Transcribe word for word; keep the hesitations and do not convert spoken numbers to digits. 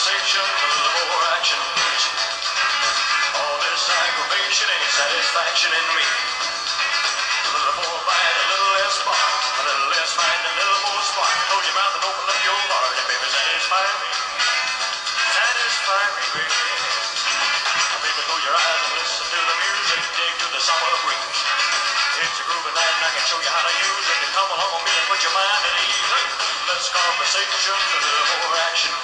conversation, a little more action, please. All this aggravation ain't satisfaction in me. A little more bite, a little less spark, a little less mind, a little more spark. Close your mouth and open up your heart, and baby, satisfy me. Satisfy me, baby. Baby, close your eyes and listen to the music, dig to the summer breeze. It's a groovy night and I can show you how to use it. Come along with me and put your mind at ease. Less conversation, a little more action.